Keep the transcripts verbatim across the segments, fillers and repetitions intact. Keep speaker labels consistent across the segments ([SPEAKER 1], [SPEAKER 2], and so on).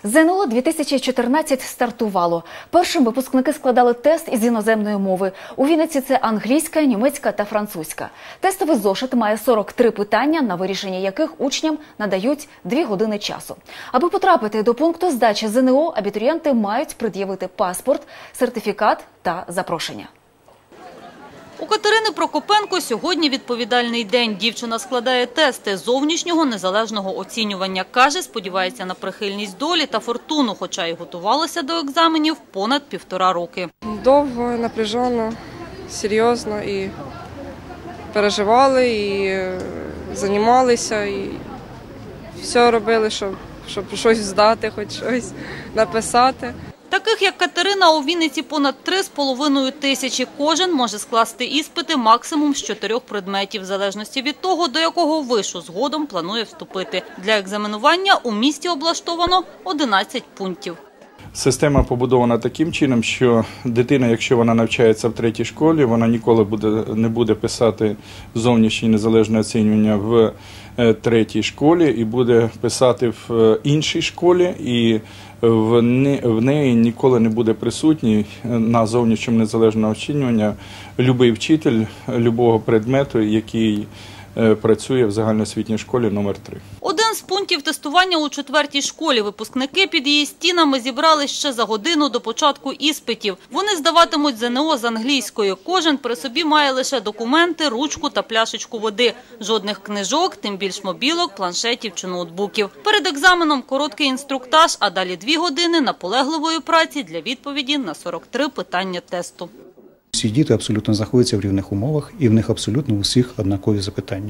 [SPEAKER 1] ЗНО дві тисячі чотирнадцять стартувало. Першим випускники складали тест із іноземної мови. У Вінниці це англійська, німецька та французька. Тестовий зошит має сорок три питання, на вирішення яких учням надають дві години часу. Аби потрапити до пункту здачі ЗНО, абітурієнти мають пред'явити паспорт, сертифікат та запрошення.
[SPEAKER 2] У Катерини Прокопенко сьогодні відповідальний день. Дівчина складає тести зовнішнього незалежного оцінювання. Каже, сподівається на прихильність долі та фортуну, хоча й готувалася до екзаменів понад півтора роки.
[SPEAKER 3] Довго, напряжено, серйозно і переживали, і займалися, і все робили, щоб, щоб щось здати, хоч щось написати.
[SPEAKER 2] Таких, як Катерина, у Вінниці понад три з половиною тисячі. Кожен може скласти іспити максимум з чотирьох предметів, в залежності від того, до якого вишу згодом планує вступити. Для екзаменування у місті облаштовано одинадцять пунктів.
[SPEAKER 4] Система побудована таким чином, що дитина, якщо вона навчається в третій школі, вона ніколи буде, не буде писати зовнішнє незалежне оцінювання в третій школі і буде писати в іншій школі, і в неї ніколи не буде присутній на зовнішньому незалежному оцінюванні будь-який вчитель будь-якого предмету, який працює в загальноосвітній школі номер три.
[SPEAKER 2] Один з пунктів тестування у четвертій школі. Випускники під її стінами зібрались ще за годину до початку іспитів. Вони здаватимуть ЗНО з англійською. Кожен при собі має лише документи, ручку та пляшечку води. Жодних книжок, тим більш мобілок, планшетів чи ноутбуків. Перед екзаменом короткий інструктаж, а далі дві години наполегливої праці для відповіді на сорок три питання тесту.
[SPEAKER 5] Всі діти абсолютно знаходяться в рівних умовах і в них абсолютно у всіх однакові запитання.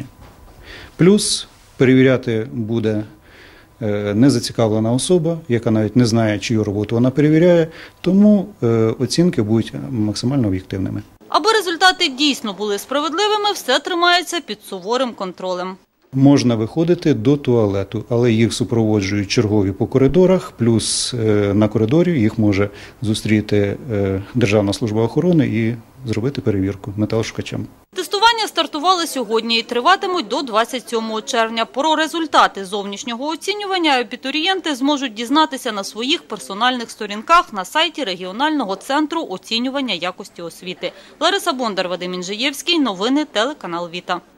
[SPEAKER 5] Плюс перевіряти буде незацікавлена особа, яка навіть не знає, чию роботу вона перевіряє, тому оцінки будуть максимально об'єктивними.
[SPEAKER 2] Аби результати дійсно були справедливими, все тримається під суворим контролем.
[SPEAKER 5] Можна виходити до туалету, але їх супроводжують чергові по коридорах, плюс на коридорі їх може зустріти Державна служба охорони і зробити перевірку металошукачем.
[SPEAKER 2] Тестування стартували сьогодні і триватимуть до двадцять сьомого червня. Про результати зовнішнього оцінювання абітурієнти зможуть дізнатися на своїх персональних сторінках на сайті регіонального центру оцінювання якості освіти. Лариса Бондар, Вадим Інжиєвський. Новини телеканал Віта.